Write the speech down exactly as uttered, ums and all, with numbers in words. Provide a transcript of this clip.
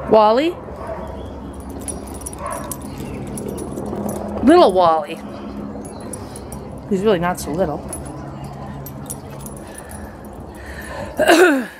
Wally? Little Wally. He's really not so little.